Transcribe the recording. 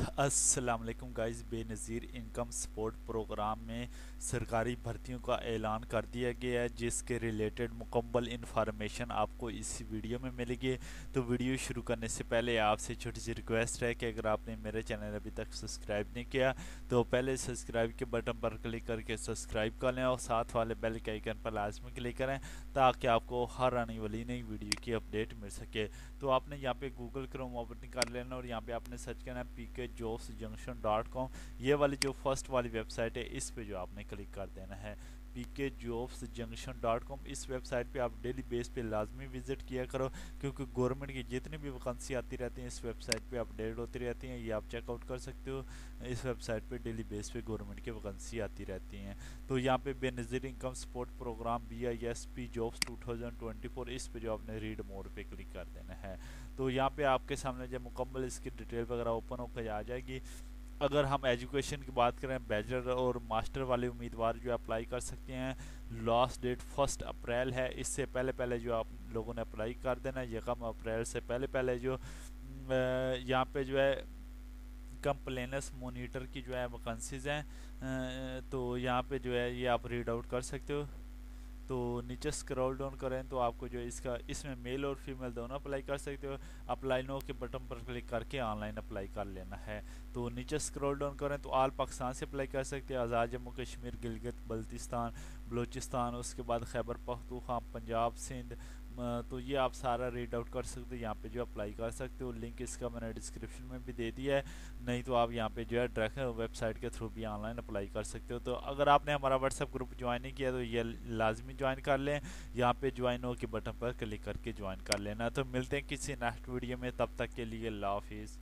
अस्सलाम वालेकुम guys. Benazir income support programme में सरकारी भर्तियों का ऐलान कर दिया गया है, जिसके रिलेटेड मुकम्मल इन्फॉर्मेशन आपको इस वीडियो में मिलेगी। तो वीडियो शुरू करने से पहले आपसे छोटी सी रिक्वेस्ट है कि अगर आपने मेरे चैनल अभी तक सब्सक्राइब नहीं किया तो पहले सब्सक्राइब के बटन पर क्लिक करके सब्सक्राइब कर लें और साथ वाले बेल के आइकन पर लाजमी क्लिक करें ताकि आपको हर आने वाली नई वीडियो की अपडेट मिल सके। तो आपने यहाँ पे गूगल क्रोम ओपन कर लेना और यहाँ पे आपने सर्च करना है pkjobsjunction.com। ये वाली जो फर्स्ट वाली वेबसाइट है इस पे जो आपने क्लिक कर देना है pkjobsjunction.com। इस वेबसाइट पे आप डेली बेस पे लाजमी विजिट किया करो, क्योंकि गवर्नमेंट की जितनी भी वैकेंसी आती रहती हैं इस वेबसाइट पे अपडेट होती रहती हैं। ये आप चेकआउट कर सकते हो। इस वेबसाइट पे डेली बेस पे गवर्नमेंट की वैकेंसी आती रहती हैं। तो यहाँ पे Benazir income support programme BISP jobs 2024, इस पे जो आपने रीड मोर पे क्लिक कर देना है। तो यहाँ पे आपके सामने जब मुकम्मल इसकी डिटेल वगैरह ओपन होकर आ जाएगी। अगर हम एजुकेशन की बात करें, बैचलर और मास्टर वाले उम्मीदवार जो अप्लाई कर सकते हैं। लास्ट डेट 1 अप्रैल है। इससे पहले पहले जो आप लोगों ने अप्लाई कर देना है। 1 अप्रैल से पहले पहले जो यहाँ पे जो है कंप्लेनेंस मोनीटर की जो है वैकेंसीज हैं, तो यहाँ पे जो है ये आप रीड आउट कर सकते हो। तो नीचे स्क्रॉल डाउन करें तो आपको जो इसका इसमें मेल और फीमेल दोनों अप्लाई कर सकते हो। अप्लाई नो के बटन पर क्लिक करके ऑनलाइन अप्लाई कर लेना है। तो नीचे स्क्रॉल डाउन करें तो आल पाकिस्तान से अप्लाई कर सकते हैं। आज़ाद जम्मू कश्मीर, गिलगित बल्तिस्तान, बलूचिस्तान, उसके बाद खैबर पख्तूनख्वा, पंजाब, सिंध। तो ये आप सारा रीड आउट कर सकते हो। यहाँ पे जो अप्लाई कर सकते हो, लिंक इसका मैंने डिस्क्रिप्शन में भी दे दिया है। नहीं तो आप यहाँ पे जो है डायरेक्ट वेबसाइट के थ्रू भी ऑनलाइन अप्लाई कर सकते हो। तो अगर आपने हमारा व्हाट्सएप ग्रुप ज्वाइन नहीं किया तो ये लाजमी ज्वाइन कर लें। यहाँ पे ज्वाइन हो के बटन पर क्लिक करके ज्वाइन कर लेना। तो मिलते हैं किसी नेक्स्ट वीडियो में, तब तक के लिए अल्लाह हाफिज़।